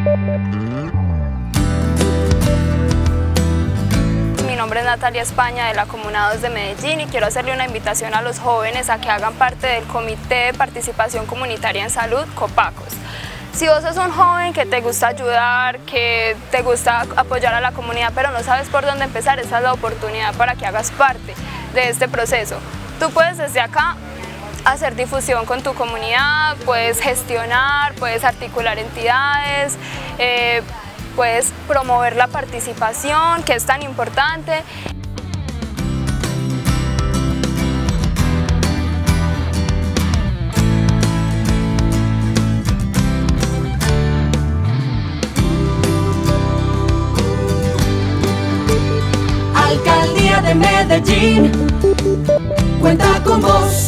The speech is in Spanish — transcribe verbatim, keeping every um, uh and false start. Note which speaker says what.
Speaker 1: Mi nombre es Natalia España, de la Comuna dos de Medellín, y quiero hacerle una invitación a los jóvenes a que hagan parte del Comité de Participación Comunitaria en Salud, COPACOS. Si vos sos un joven que te gusta ayudar, que te gusta apoyar a la comunidad, pero no sabes por dónde empezar, esa es la oportunidad para que hagas parte de este proceso. Tú puedes desde acá hacer difusión con tu comunidad, puedes gestionar, puedes articular entidades, eh, puedes promover la participación, que es tan importante.
Speaker 2: Alcaldía de Medellín, cuenta con vos.